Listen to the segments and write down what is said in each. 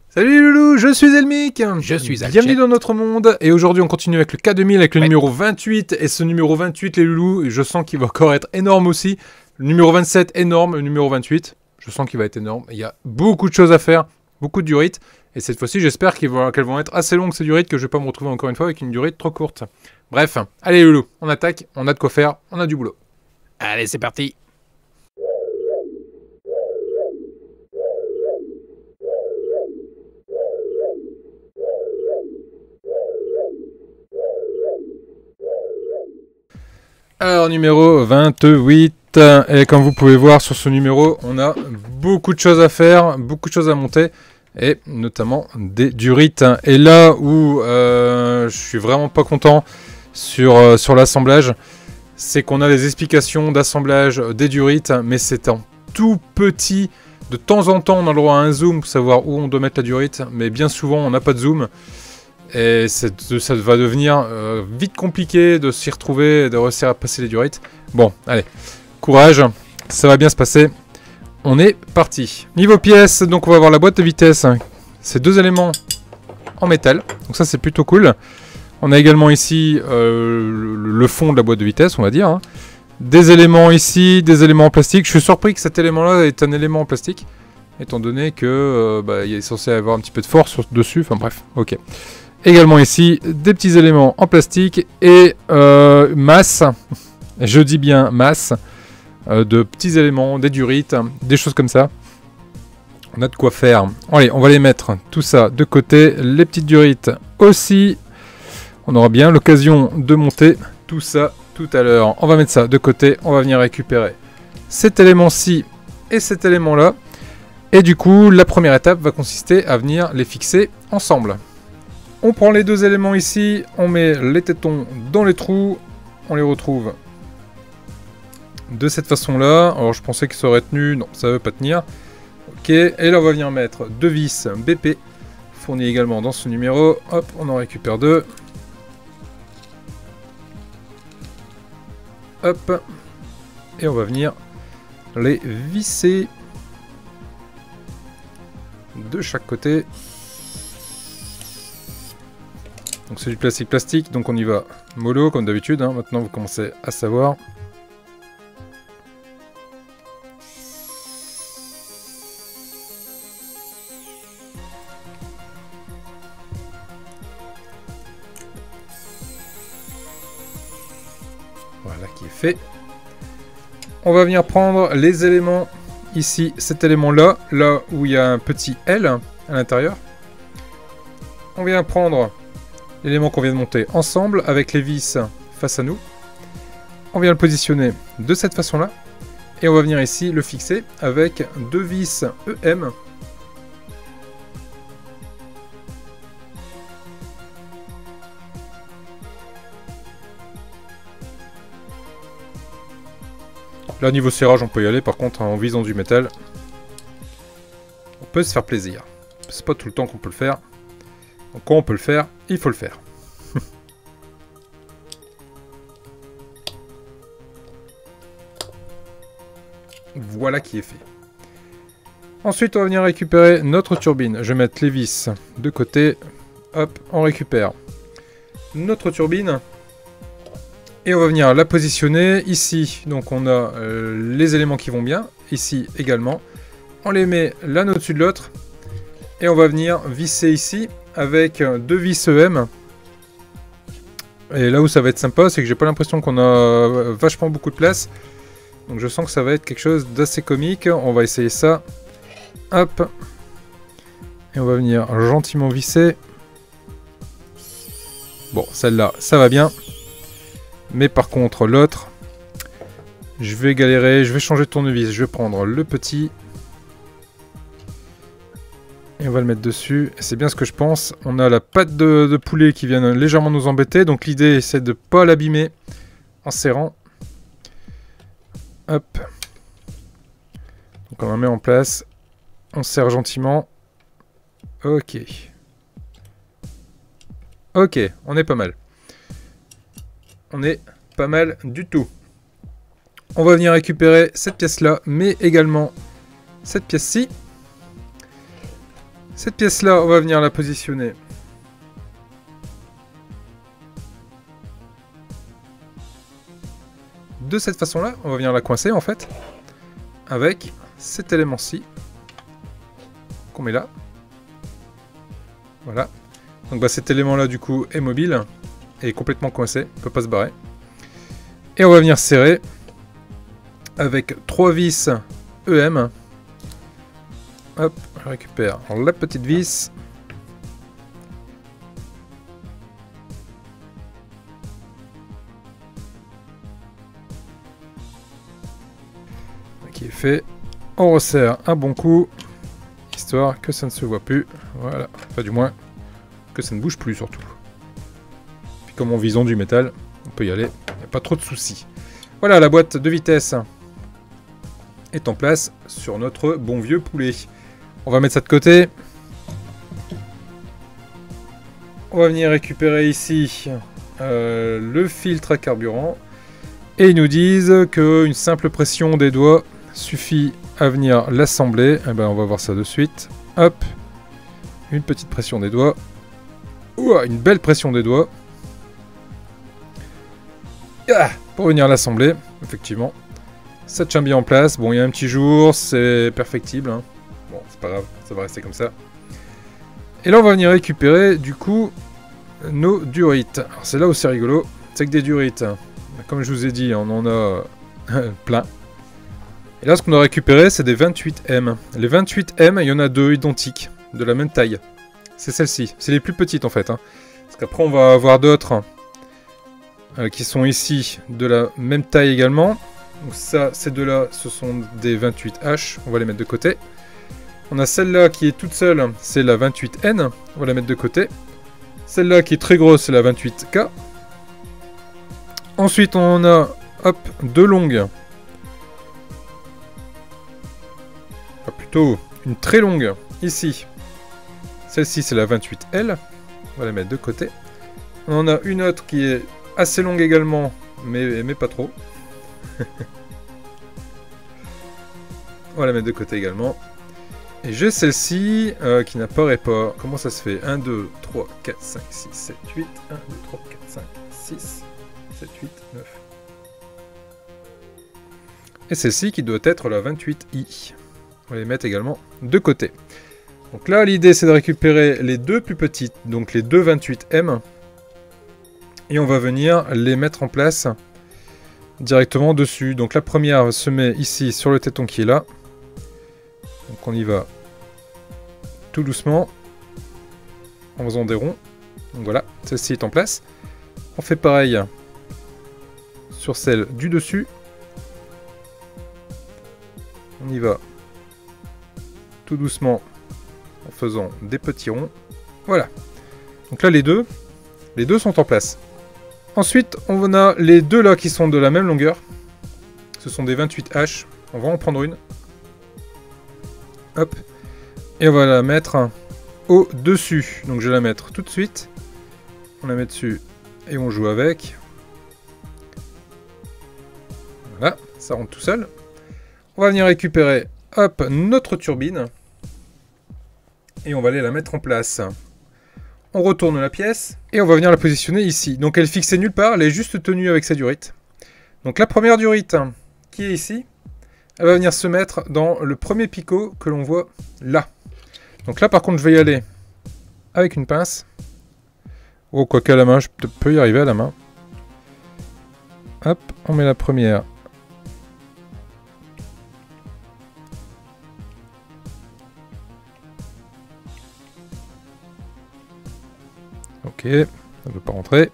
Salut Loulou, je suis Elmic. Je suis Alchet. Bienvenue dans notre monde. Et aujourd'hui, on continue avec le K2000, avec le numéro 28. Et ce numéro 28, les Loulous, je sens qu'il va encore être énorme aussi. Le numéro 27, énorme. Le numéro 28, je sens qu'il va être énorme. Il y a beaucoup de choses à faire, beaucoup de durites. Et cette fois-ci, j'espère qu'elles vont être assez longues, ces durites, que je ne vais pas me retrouver encore une fois avec une durite trop courte. Bref, allez Loulou, on attaque, on a de quoi faire, on a du boulot. Allez, c'est parti. Alors, numéro 28, et comme vous pouvez voir sur ce numéro, on a beaucoup de choses à faire, beaucoup de choses à monter, et notamment des durites. Et là où je suis vraiment pas content sur l'assemblage, c'est qu'on a des explications d'assemblage des durites, mais c'est en tout petit. De temps en temps, on a le droit à un zoom pour savoir où on doit mettre la durite, mais bien souvent, on n'a pas de zoom. Et ça va devenir vite compliqué de s'y retrouver et de réussir à passer les durites. Bon, allez, courage, ça va bien se passer. On est parti. Niveau pièces, donc on va avoir la boîte de vitesse. C'est deux éléments en métal, donc ça c'est plutôt cool. On a également ici le fond de la boîte de vitesse, on va dire. Hein. Des éléments ici, des éléments en plastique. Je suis surpris que cet élément-là est un élément en plastique, étant donné que il est censé avoir un petit peu de force dessus. Enfin bref, ok. Également ici, des petits éléments en plastique et masse, je dis bien masse, de petits éléments, des durites, des choses comme ça. On a de quoi faire. Allez, on va les mettre tout ça de côté. Les petites durites aussi. On aura bien l'occasion de monter tout ça tout à l'heure. On va mettre ça de côté. On va venir récupérer cet élément-ci et cet élément-là. Et du coup, la première étape va consister à venir les fixer ensemble. On prend les deux éléments ici, on met les tétons dans les trous, on les retrouve de cette façon-là. Alors je pensais que ça aurait tenu, non, ça ne veut pas tenir. Ok, et là on va venir mettre deux vis BP, fournies également dans ce numéro. Hop, on en récupère deux. Hop, et on va venir les visser de chaque côté. Donc c'est du plastique, donc on y va mollo comme d'habitude, hein. Maintenant vous commencez à savoir. Voilà qui est fait. On va venir prendre les éléments ici, cet élément-là, là où il y a un petit L à l'intérieur. On vient prendre l'élément qu'on vient de monter ensemble avec les vis face à nous. On vient le positionner de cette façon-là. Et on va venir ici le fixer avec deux vis EM. Là, niveau serrage, on peut y aller. Par contre, en visant du métal, on peut se faire plaisir. C'est pas tout le temps qu'on peut le faire. Donc quand on peut le faire, il faut le faire. Voilà qui est fait. Ensuite, on va venir récupérer notre turbine. Je vais mettre les vis de côté. Hop, on récupère notre turbine. Et on va venir la positionner ici. Donc on a les éléments qui vont bien. Ici également. On les met l'un au-dessus de l'autre. Et on va venir visser ici avec deux vis EM. Et là où ça va être sympa, c'est que j'ai pas l'impression qu'on a vachement beaucoup de place. Donc je sens que ça va être quelque chose d'assez comique. On va essayer ça. Hop. Et on va venir gentiment visser. Bon, celle-là, ça va bien. Mais par contre, l'autre, je vais galérer. Je vais changer de tournevis. Je vais prendre le petit. Et on va le mettre dessus. C'est bien ce que je pense. On a la patte de poulet qui vient légèrement nous embêter. Donc l'idée, c'est de ne pas l'abîmer en serrant. Hop. Donc on la met en place. On serre gentiment. Ok. Ok, on est pas mal. On est pas mal du tout. On va venir récupérer cette pièce-là, mais également cette pièce-ci. Cette pièce-là, on va venir la positionner de cette façon-là. On va venir la coincer en fait avec cet élément-ci qu'on met là. Voilà. Donc bah, cet élément-là du coup est mobile et est complètement coincé, il ne peut pas se barrer. Et on va venir serrer avec 3 vis EM. Hop, je récupère la petite vis. Qui est fait. On resserre un bon coup, histoire que ça ne se voit plus. Voilà, enfin du moins que ça ne bouge plus surtout. Puis comme on vise en du métal, on peut y aller, il n'y a pas trop de soucis. Voilà, la boîte de vitesse est en place sur notre bon vieux poulet. On va mettre ça de côté. On va venir récupérer ici le filtre à carburant. Et ils nous disent qu'une simple pression des doigts suffit à venir l'assembler. Eh ben, on va voir ça de suite. Hop. Une petite pression des doigts. Ouah, une belle pression des doigts. Ah, pour venir l'assembler, effectivement. Ça tient bien en place. Bon, il y a un petit jour, c'est perfectible. Hein. Bon, c'est pas grave, ça va rester comme ça. Et là, on va venir récupérer, du coup, nos durites. Alors, c'est là où c'est rigolo. C'est que des durites, comme je vous ai dit, on en a plein. Et là, ce qu'on a récupéré, c'est des 28M. Les 28M, il y en a deux identiques, de la même taille. C'est celle-ci. C'est les plus petites, en fait. Hein. Parce qu'après, on va avoir d'autres qui sont ici, de la même taille également. Donc ça, ces deux-là, ce sont des 28H. On va les mettre de côté. On a celle-là qui est toute seule, c'est la 28N. On va la mettre de côté. Celle-là qui est très grosse, c'est la 28K. Ensuite, on a, hop, deux longues. Enfin, plutôt, une très longue, ici. Celle-ci, c'est la 28L. On va la mettre de côté. On en a une autre qui est assez longue également, mais pas trop. On va la mettre de côté également. Et j'ai celle-ci qui n'apparaît pas. Comment ça se fait? 1, 2, 3, 4, 5, 6, 7, 8. 1, 2, 3, 4, 5, 6, 7, 8, 9. Et celle-ci qui doit être la 28i. On va les mettre également de côté. Donc là, l'idée, c'est de récupérer les deux plus petites, donc les deux 28M. Et on va venir les mettre en place directement dessus. Donc la première se met ici sur le téton qui est là. Donc on y va tout doucement en faisant des ronds. Donc voilà, celle-ci est en place. On fait pareil sur celle du dessus. On y va tout doucement en faisant des petits ronds. Voilà. Donc là les deux sont en place. Ensuite, on a les deux là qui sont de la même longueur. Ce sont des 28H. On va en prendre une. Hop. Et on va la mettre au-dessus. Donc je vais la mettre tout de suite. On la met dessus et on joue avec. Voilà, ça rentre tout seul. On va venir récupérer, hop, notre turbine. Et on va aller la mettre en place. On retourne la pièce et on va venir la positionner ici. Donc elle est fixée nulle part, elle est juste tenue avec sa durite. Donc la première durite qui est ici, elle va venir se mettre dans le premier picot que l'on voit là. Donc là par contre je vais y aller avec une pince. Oh, quoi qu'à la main, je peux y arriver à la main. Hop, on met la première. Ok, ça ne veut pas rentrer.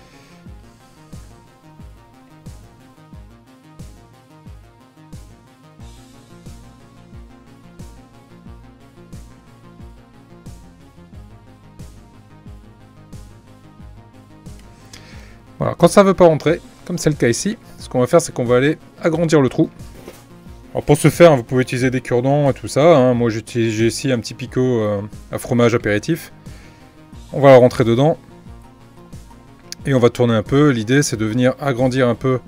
Voilà, quand ça ne veut pas rentrer, comme c'est le cas ici, ce qu'on va faire, c'est qu'on va aller agrandir le trou. Alors pour ce faire, vous pouvez utiliser des cure-dents et tout ça. Hein. Moi, j'ai ici un petit picot à fromage apéritif. On va rentrer dedans. Et on va tourner un peu. L'idée, c'est de venir agrandir un peu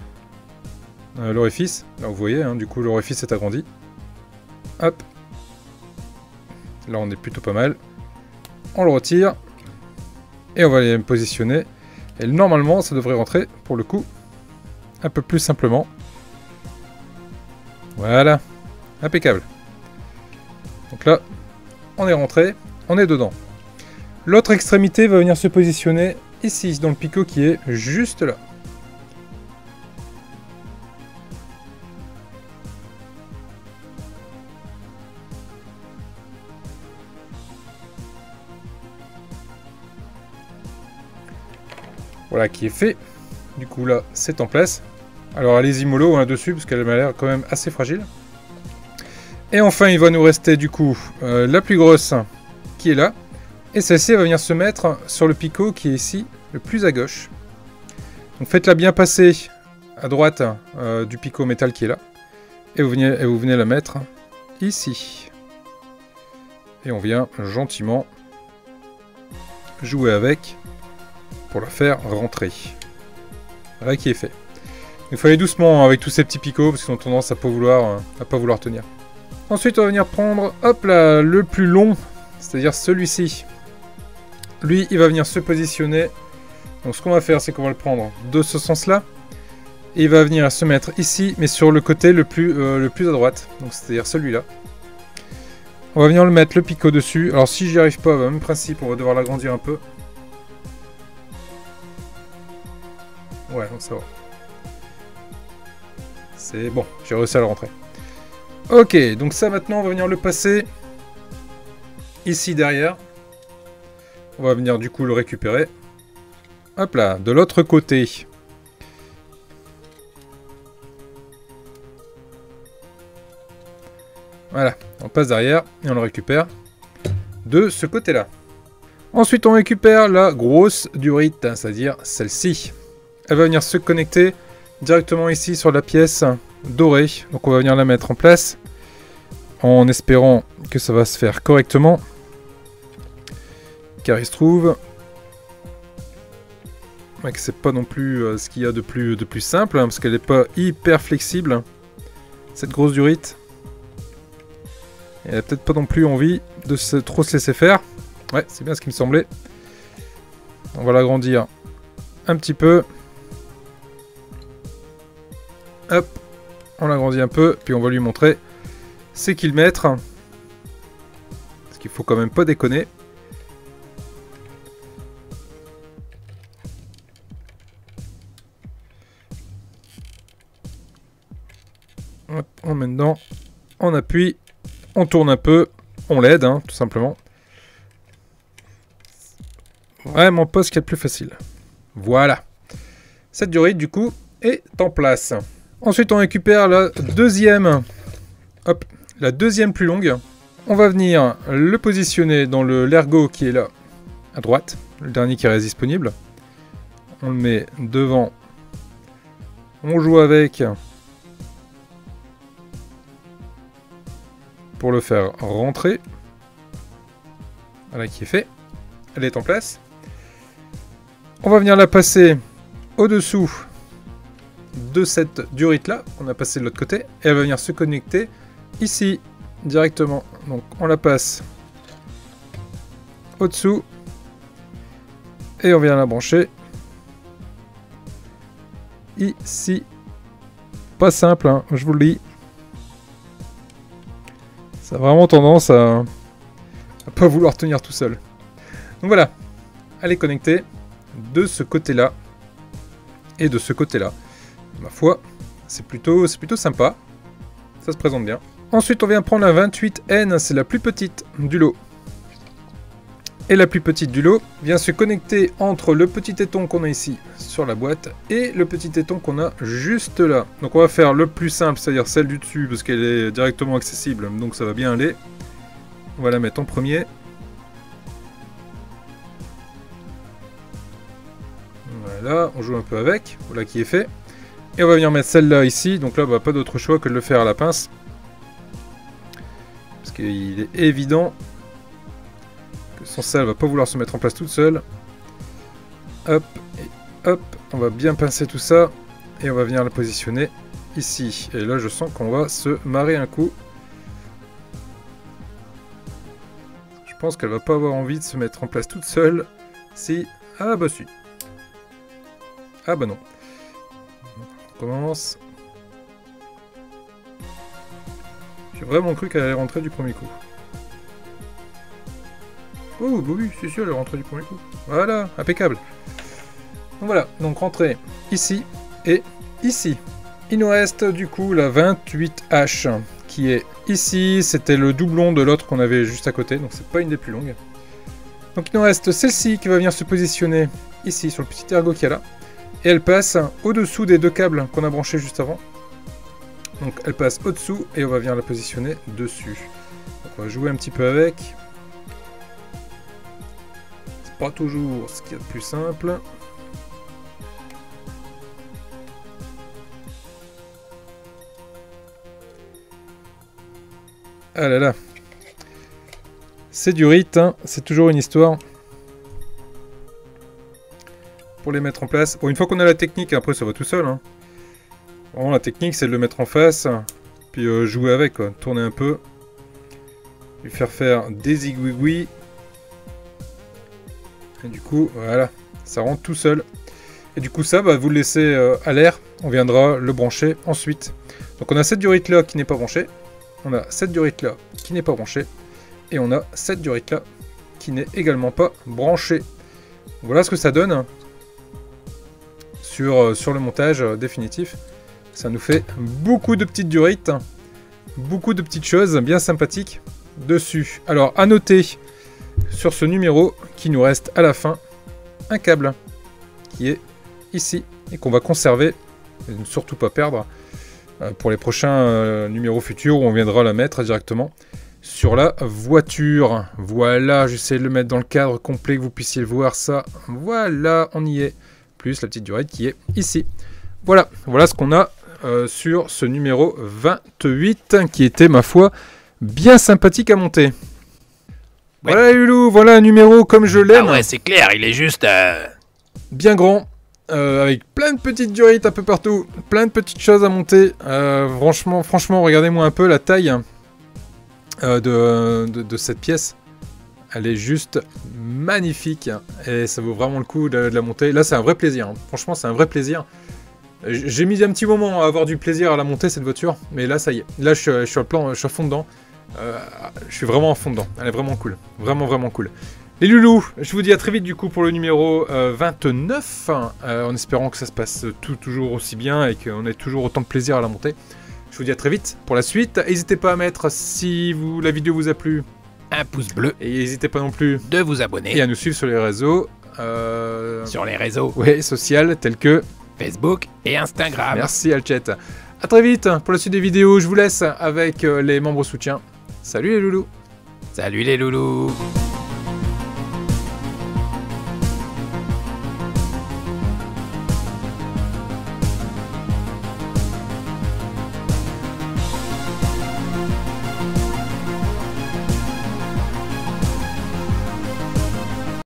l'orifice. Là, vous voyez, hein, du coup, l'orifice est agrandi. Hop. Là, on est plutôt pas mal. On le retire. Et on va les positionner. Et normalement, ça devrait rentrer, pour le coup, un peu plus simplement. Voilà. Impeccable. Donc là, on est rentré. On est dedans. L'autre extrémité va venir se positionner ici, dans le picot qui est juste là. Voilà qui est fait. Du coup là, c'est en place. Alors allez-y mollo hein, dessus, parce qu'elle m'a l'air quand même assez fragile. Et enfin, il va nous rester du coup la plus grosse qui est là. Et celle-ci va venir se mettre sur le picot qui est ici, le plus à gauche. Donc faites-la bien passer à droite du picot métal qui est là. Et vous venez la mettre ici. Et on vient gentiment jouer avec pour la faire rentrer. Voilà qui est fait. Il faut aller doucement avec tous ces petits picots parce qu'ils ont tendance à pas vouloir tenir. Ensuite, on va venir prendre, hop là, le plus long, c'est-à-dire celui-ci. Lui, il va venir se positionner. Donc, ce qu'on va faire, c'est qu'on va le prendre de ce sens-là. Et il va venir se mettre ici, mais sur le côté le plus à droite. Donc, c'est-à-dire celui-là. On va venir le mettre le picot dessus. Alors, si j'y arrive pas, même principe, on va devoir l'agrandir un peu. Ouais, donc ça va. C'est bon, j'ai réussi à le rentrer. Ok, donc ça maintenant, on va venir le passer ici derrière. On va venir du coup le récupérer. Hop là, de l'autre côté. Voilà, on passe derrière et on le récupère de ce côté-là. Ensuite, on récupère la grosse durite, c'est-à-dire celle-ci. Elle va venir se connecter directement ici sur la pièce dorée. Donc on va venir la mettre en place en espérant que ça va se faire correctement. Car il se trouve que c'est pas non plus ce qu'il y a de plus simple, hein, parce qu'elle n'est pas hyper flexible, cette grosse durite. Et elle a peut-être pas non plus envie de trop se laisser faire. Ouais, c'est bien ce qui me semblait. On va l'agrandir un petit peu. Hop, on l'agrandit un peu, puis on va lui montrer c'est qu'il mettre. Parce qu'il faut quand même pas déconner. Hop, on met dedans, on appuie, on tourne un peu, on l'aide, hein, tout simplement. Vraiment pas ce qu'il y a de plus facile. Voilà. Cette durite, du coup, est en place. Ensuite, on récupère la deuxième. Hop, la deuxième plus longue. On va venir le positionner dans l'ergot qui est là, à droite. Le dernier qui reste disponible. On le met devant. On joue avec. Pour le faire rentrer. Voilà qui est fait. Elle est en place. On va venir la passer au-dessous de cette durite là, on a passé de l'autre côté, et elle va venir se connecter ici directement. Donc on la passe au-dessous et on vient la brancher ici. Pas simple, hein, je vous le dis. Ça a vraiment tendance à pas vouloir tenir tout seul. Donc voilà, elle est connectée de ce côté-là et de ce côté-là. Ma foi, c'est plutôt sympa. Ça se présente bien. Ensuite, on vient prendre la 28N, c'est la plus petite du lot. Et la plus petite du lot vient se connecter entre le petit téton qu'on a ici sur la boîte et le petit téton qu'on a juste là. Donc on va faire le plus simple, c'est-à-dire celle du dessus, parce qu'elle est directement accessible, donc ça va bien aller. On va la mettre en premier. Voilà, on joue un peu avec. Voilà qui est fait. Et on va venir mettre celle-là ici. Donc là, bah, pas d'autre choix que de le faire à la pince. Parce qu'il est évident que sans ça, elle va pas vouloir se mettre en place toute seule. Hop, et hop. On va bien pincer tout ça. Et on va venir la positionner ici. Et là, je sens qu'on va se marrer un coup. pense qu'elle va pas avoir envie de se mettre en place toute seule. Si. Ah bah si. Ah bah non. On commence. J'ai vraiment cru qu'elle allait rentrer du premier coup. Oh bah oui, c'est sûr, elle est rentrée du premier coup. Voilà, impeccable. Donc voilà, donc rentrer ici et ici. Il nous reste du coup la 28H qui est ici. C'était le doublon de l'autre qu'on avait juste à côté, donc c'est pas une des plus longues. Donc il nous reste celle-ci qui va venir se positionner ici sur le petit ergot qu'il y a là. Et elle passe au-dessous des deux câbles qu'on a branchés juste avant. Donc elle passe au-dessous et on va venir la positionner dessus. Donc on va jouer un petit peu avec. C'est pas toujours ce qu'il y a de plus simple. Ah là là. C'est du rite, hein. C'est toujours une histoire. Pour les mettre en place. Bon, une fois qu'on a la technique, après ça va tout seul. Hein. Vraiment, la technique, c'est de le mettre en face. Puis jouer avec, quoi. Tourner un peu. Lui faire des zigouigouis. Et du coup, voilà. Ça rentre tout seul. Et du coup, ça, bah, vous le laissez à l'air. On viendra le brancher ensuite. Donc on a cette durite là qui n'est pas branchée. On a cette durite là qui n'est pas branchée. Et on a cette durite là qui n'est également pas branchée. Voilà ce que ça donne sur le montage définitif. Ça nous fait beaucoup de petites durites. Beaucoup de petites choses bien sympathiques dessus. Alors à noter sur ce numéro qu'il nous reste à la fin un câble qui est ici et qu'on va conserver et ne surtout pas perdre pour les prochains numéros futurs où on viendra la mettre directement sur la voiture. Voilà, j'essaie de le mettre dans le cadre complet que vous puissiez le voir ça. Voilà, on y est. Plus la petite durite qui est ici. Voilà, voilà ce qu'on a sur ce numéro 28 qui était, ma foi, bien sympathique à monter. Ouais. Voilà les loulous, voilà un numéro comme je l'aime. Ah ouais, c'est clair, il est juste... bien grand. Avec plein de petites durites un peu partout, plein de petites choses à monter. Franchement, regardez-moi un peu la taille de cette pièce. Elle est juste magnifique et ça vaut vraiment le coup de la monter. Là, c'est un vrai plaisir. Hein. Franchement, c'est un vrai plaisir. J'ai mis un petit moment à avoir du plaisir à la monter cette voiture, mais là, ça y est. Là, je suis à fond dedans. Je suis vraiment à fond dedans. Elle est vraiment cool, vraiment cool. Les loulous, je vous dis à très vite du coup pour le numéro 29, en espérant que ça se passe toujours aussi bien et qu'on ait toujours autant de plaisir à la monter. Je vous dis à très vite pour la suite. N'hésitez pas à mettre, si la vidéo vous a plu, un pouce bleu. Et n'hésitez pas non plus de vous abonner. Et à nous suivre sur les réseaux. Sur les réseaux. Ouais, sociaux tels que Facebook et Instagram. Merci Alchet. A très vite pour la suite des vidéos. Je vous laisse avec les membres soutiens. Salut les loulous. Salut les loulous.